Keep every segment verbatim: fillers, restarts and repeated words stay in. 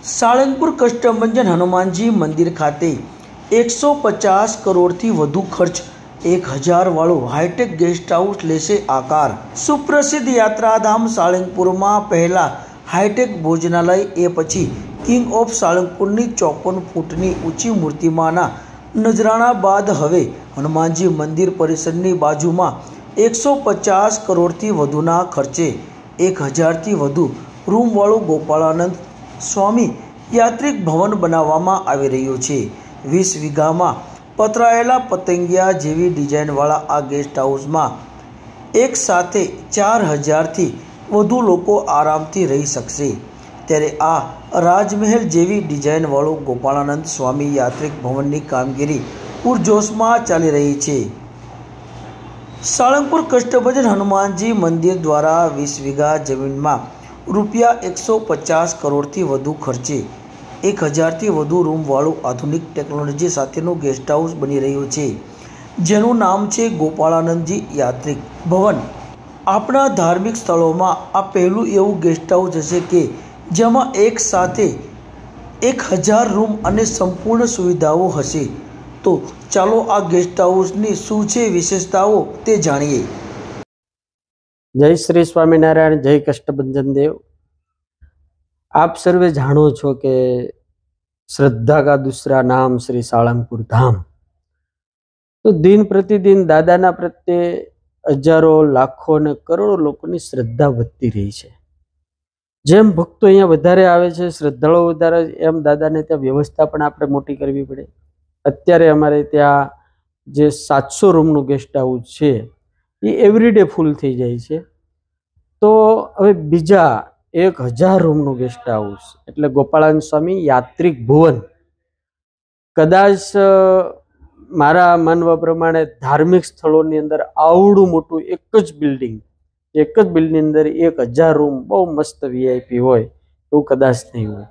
સાળંગપુર કષ્ટભંજન હનુમાનજી મંદિર ખાતે એકસો પચાસ કરોડથી વધુ ખર્ચ એક હજાર વાળું હાઈટેક ગેસ્ટ હાઉસ લેશે આકાર। સુપ્રસિદ્ધ યાત્રાધામ સાળંગપુરમાં પહેલા હાઈટેક ભોજનાલય એ પછી કિંગ ઓફ સાળંગપુરની ચોપન ફૂટની ઊંચી મૂર્તિમાંના નજરાણા બાદ હવે હનુમાનજી મંદિર પરિસરની બાજુમાં એકસો પચાસ કરોડથી વધુના ખર્ચે એક હજારથી વધુ રૂમવાળું ગોપાળાનંદ સ્વામી યાત્રિક ભવન બનાવવામાં આવી રહ્યું છે। વીસ વીઘામાં પતરાયેલા પતંગિયા જેવી ડિઝાઇનવાળા આ ગેસ્ટ હાઉસમાં એક સાથે ચાર હજારથી વધુ લોકો આરામથી રહી શકશે। ત્યારે આ રાજમહેલ જેવી ડિઝાઇનવાળું ગોપાળાનંદ સ્વામી યાત્રિક ભવનની કામગીરી પૂરજોશમાં ચાલી રહી છે। સાળંગપુર કષ્ટભંજન હનુમાનજી મંદિર દ્વારા વીસ વીઘા જમીનમાં રૂપિયા એકસો પચાસ કરોડથી વધુ ખર્ચે એક હજારથી વધુ રૂમવાળું આધુનિક ટેકનોલોજી સાથેનું ગેસ્ટ હાઉસ બની રહ્યું છે, જેનું નામ છે ગોપાળાનંદજી યાત્રિક ભવન। આપણા ધાર્મિક સ્થળોમાં આ પહેલું એવું ગેસ્ટ હાઉસ હશે કે જેમાં એક સાથે એક હજાર રૂમ અને સંપૂર્ણ સુવિધાઓ હશે। તો ચાલો આ ગેસ્ટ હાઉસની શું છે વિશેષતાઓ તે જાણીએ। जय श्री स्वामीनारायण, जय कष्टभंजन देव। आप सर्वे जानो छो कि श्रद्धा का दूसरा नाम श्री साळंगपुर धाम। तो दिन प्रतिदिन दादाना प्रत्ये हजारों लाखों ने करोड़ों लोगों श्रद्धा વધતી રહી છે। જેમ ભક્તો અહીંયા વધારે આવે છે, શ્રદ્ધાળુઓ વધારે, એમ દાદાને ત્યાં વ્યવસ્થા પણ આપણે મોટી કરવી પડે। અત્યારે અમારે ત્યાં જે સાતસો રૂમનું ગેસ્ટ હાઉસ છે એ એવરીડે ફૂલ થઈ જાય છે। તો હવે બીજા એક હજાર રૂમનું ગેસ્ટ હાઉસ એટલે ગોપાળાનંદ સ્વામી યાત્રિક ભુવન, કદાચ મારા માનવા પ્રમાણે ધાર્મિક સ્થળોની અંદર આવડું મોટું એક જ બિલ્ડિંગ એક જ બિલ્ડિંગની અંદર એક હજાર રૂમ બહુ મસ્ત વીઆઈપી હોય એવું કદાચ નહીં હોય।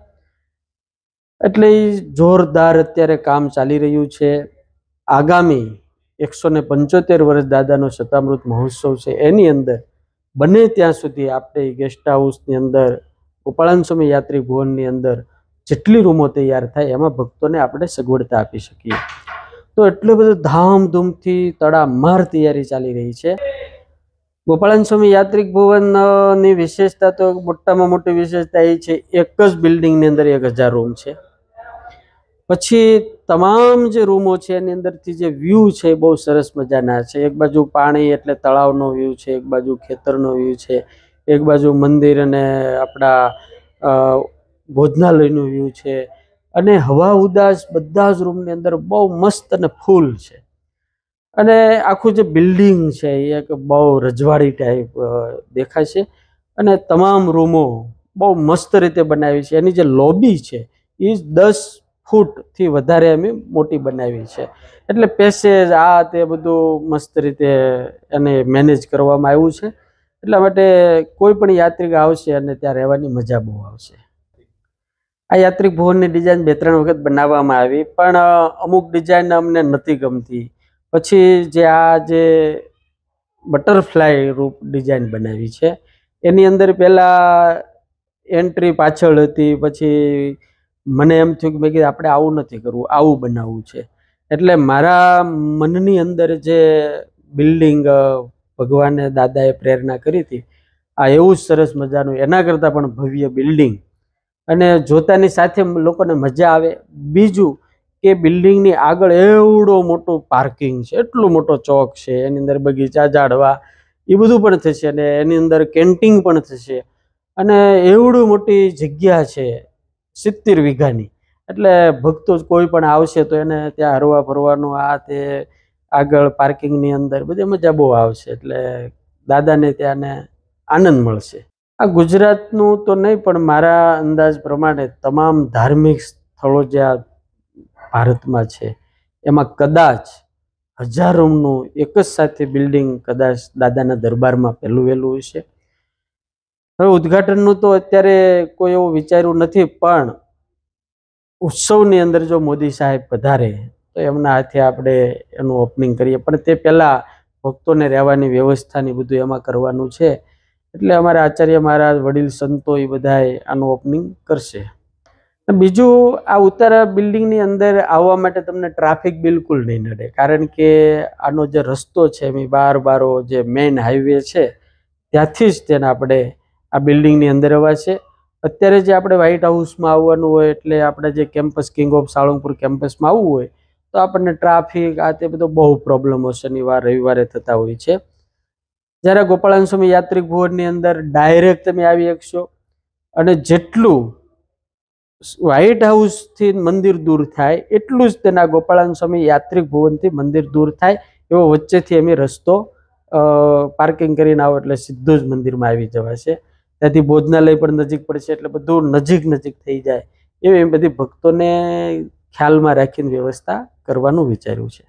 એટલે જોરદાર અત્યારે કામ ચાલી રહ્યું છે। આગામી એકસો ને પંચોતેર વર્ષ દાદાનો શતામૃત મહોત્સવ છે, એની અંદર બને ત્યાં સુધી આપણે ગેસ્ટ હાઉસની અંદર ગોપાળાનંદ સ્વામી યાત્રિક ભુવનની અંદર જેટલી રૂમો તૈયાર થાય એમાં ભક્તોને આપણે સગવડતા આપી શકીએ। તો એટલો બધો ધામધૂમથી તડામાર તૈયારી ચાલી રહી છે। ગોપાળાનંદ સ્વામી યાત્રિક ભુવનની વિશેષતા તો મોટામાં મોટી વિશેષતા એ છે એક જ બિલ્ડિંગની અંદર એક હજાર રૂમ છે। પછી તમામ જે રૂમો છે એની અંદરથી જે વ્યૂ છે બહુ સરસ મજાના છે। એક બાજુ પાણી એટલે તળાવનો વ્યૂ છે, એક બાજુ ખેતરનો વ્યૂ છે, એક બાજુ મંદિર અને આપણા ભોજનાલયનું વ્યૂ છે, અને હવા ઉદાસ બધા જ રૂમની અંદર બહુ મસ્ત અને ફૂલ છે। અને આખું જે બિલ્ડિંગ છે એ એક બહુ રજવાડી ટાઈપ દેખાય છે, અને તમામ રૂમો બહુ મસ્ત રીતે બનાવી છે। એની જે લોબી છે એ દસ ફૂટથી વધારે અમે મોટી બનાવી છે, એટલે પેસેજ આ તે બધું મસ્ત રીતે એને મેનેજ કરવામાં આવ્યું છે। એટલા માટે કોઈ પણ યાત્રિક આવશે અને ત્યાં રહેવાની મજા બહુ આવશે। આ યાત્રિક ભવનની ડિઝાઇન બે ત્રણ વખત બનાવવામાં આવી, પણ અમુક ડિઝાઇન અમને નથી ગમતી। પછી જે આ જે બટરફ્લાય રૂપ ડિઝાઇન બનાવી છે એની અંદર પહેલાં એન્ટ્રી પાછળ હતી, પછી મને એમ થયું કે મેં કીધું આપણે આવું નથી કરવું, આવું બનાવવું છે। એટલે મારા મનની અંદર જે બિલ્ડિંગ ભગવાને દાદાએ પ્રેરણા કરી હતી આ એવું જ સરસ મજાનું એના કરતાં પણ ભવ્ય બિલ્ડિંગ, અને જોતાની સાથે લોકોને મજા આવે। બીજું કે બિલ્ડિંગની આગળ એવડો મોટો પાર્કિંગ છે, એટલો મોટો ચોક છે, એની અંદર બગીચા ઝાડવા એ બધું પણ થશે, અને એની અંદર કેન્ટીન પણ થશે, અને એવડું મોટી જગ્યા છે સિત્તેર વીઘાની। એટલે ભક્તો કોઈ પણ આવશે તો એને ત્યાં હરવા ફરવાનું આ તે આગળ પાર્કિંગની અંદર બધી મજા બહુ આવશે। એટલે દાદાને ત્યાંને આનંદ મળશે। આ ગુજરાતનું તો નહીં પણ મારા અંદાજ પ્રમાણે તમામ ધાર્મિક સ્થળો જે આ ભારતમાં છે એમાં કદાચ હજાર રૂમનું એક જ સાથે બિલ્ડિંગ કદાચ દાદાના દરબારમાં પહેલું વહેલું હશે। હવે ઉદ્ઘાટનનું તો અત્યારે કોઈ એવું વિચાર્યું નથી, પણ ઉત્સવની અંદર જો મોદી સાહેબ પધારે તો એમના હાથે આપણે એનું ઓપનિંગ કરીએ, પણ તે પહેલાં ભક્તોને રહેવાની વ્યવસ્થાની બધું એમાં કરવાનું છે। એટલે અમારા આચાર્ય મહારાજ, વડીલ સંતો એ બધાએ આનું ઓપનિંગ કરશે। બીજું, આ ઉત્તરા બિલ્ડિંગની અંદર આવવા માટે તમને ટ્રાફિક બિલકુલ નહીં નડે, કારણ કે આનો જે રસ્તો છે એની બાર બારો જે મેઇન હાઈવે છે ત્યાંથી જ તેને આપણે આ બિલ્ડિંગની અંદર અવાશે. અત્યારે જે આપણે વ્હાઇટ હાઉસમાં આવવાનું હોય, એટલે આપણે જે કેમ્પસ કિંગ ઓફ સાળંગપુર કેમ્પસમાં આવવું હોય તો આપણને ટ્રાફિક આ તે બધો બહુ પ્રોબ્લેમો શનિવાર રવિવારે થતા હોય છે. જ્યારે ગોપાળાન સ્વામી યાત્રિક ભુવનની અંદર ડાયરેક્ટ તમે આવી શકશો, અને જેટલું વ્હાઇટ હાઉસથી મંદિર દૂર થાય એટલું જ તેના ગોપાળાન સ્વામી યાત્રિક ભુવનથી મંદિર દૂર થાય એવો વચ્ચેથી અમે રસ્તો પાર્કિંગ કરીને આવો એટલે સીધું જ મંદિરમાં આવી જવાશે. ત્યાંથી ભોજનાલય પણ નજીક પડશે, એટલે બધું નજીક નજીક થઈ જાય એવી બધી ભક્તોને ખ્યાલમાં રાખીને વ્યવસ્થા કરવાનું વિચાર્યું છે.